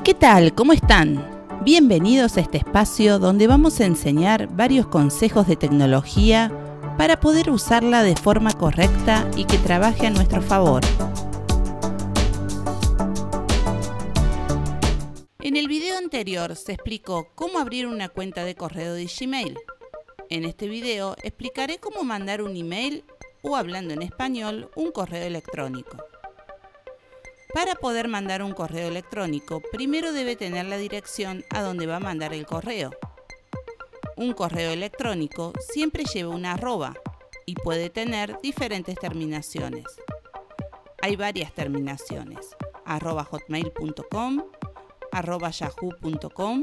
¿Qué tal? ¿Cómo están? Bienvenidos a este espacio donde vamos a enseñar varios consejos de tecnología para poder usarla de forma correcta y que trabaje a nuestro favor. En el video anterior se explicó cómo abrir una cuenta de correo de Gmail. En este video explicaré cómo mandar un email o, hablando en español, un correo electrónico. Para poder mandar un correo electrónico, primero debe tener la dirección a donde va a mandar el correo. Un correo electrónico siempre lleva una arroba y puede tener diferentes terminaciones. Hay varias terminaciones: @hotmail.com, @yahoo.com,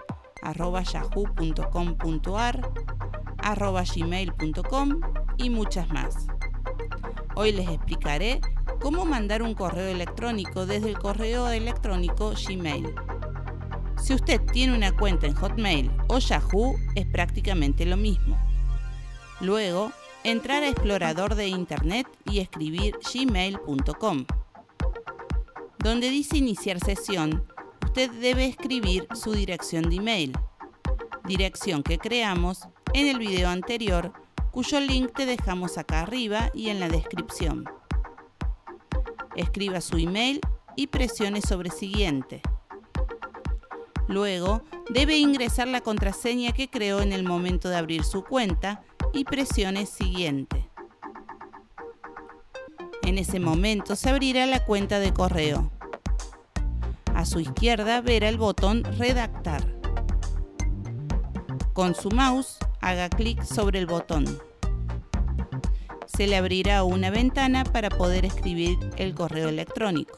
@yahoo.com.ar, @gmail.com y muchas más. Hoy les explicaré cómo mandar un correo electrónico desde el correo electrónico Gmail. Si usted tiene una cuenta en Hotmail o Yahoo, es prácticamente lo mismo. Luego, entrar a explorador de internet y escribir gmail.com. Donde dice iniciar sesión, usted debe escribir su dirección de email, dirección que creamos en el video anterior, cuyo link te dejamos acá arriba y en la descripción. Escriba su email y presione sobre siguiente. Luego, debe ingresar la contraseña que creó en el momento de abrir su cuenta y presione siguiente. En ese momento se abrirá la cuenta de correo. A su izquierda verá el botón redactar. Con su mouse, haga clic sobre el botón. Se le abrirá una ventana para poder escribir el correo electrónico.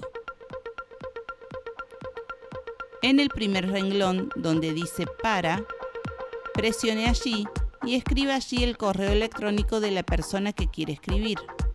En el primer renglón, donde dice para, presione allí y escriba allí el correo electrónico de la persona que quiere escribir.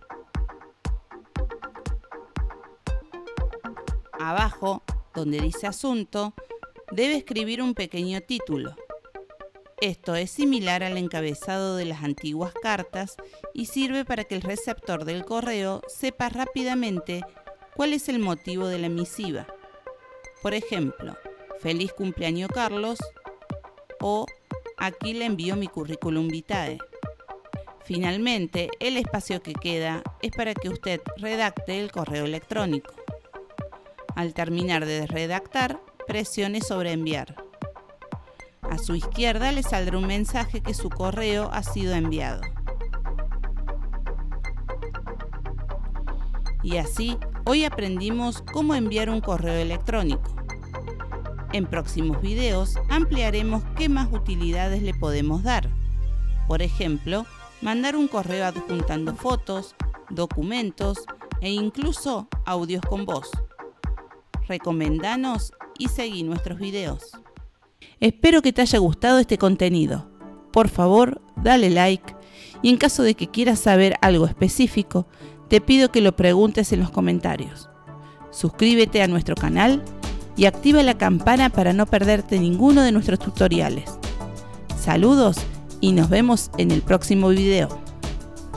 Abajo, donde dice asunto, debe escribir un pequeño título. Esto es similar al encabezado de las antiguas cartas y sirve para que el receptor del correo sepa rápidamente cuál es el motivo de la misiva. Por ejemplo, feliz cumpleaños Carlos o aquí le envío mi currículum vitae. Finalmente, el espacio que queda es para que usted redacte el correo electrónico. Al terminar de redactar, presione sobre enviar. A su izquierda le saldrá un mensaje que su correo ha sido enviado. Y así, hoy aprendimos cómo enviar un correo electrónico. En próximos videos ampliaremos qué más utilidades le podemos dar. Por ejemplo, mandar un correo adjuntando fotos, documentos e incluso audios con voz. Recomendanos y seguí nuestros videos. Espero que te haya gustado este contenido. Por favor, dale like y en caso de que quieras saber algo específico, te pido que lo preguntes en los comentarios. Suscríbete a nuestro canal y activa la campana para no perderte ninguno de nuestros tutoriales. Saludos y nos vemos en el próximo video.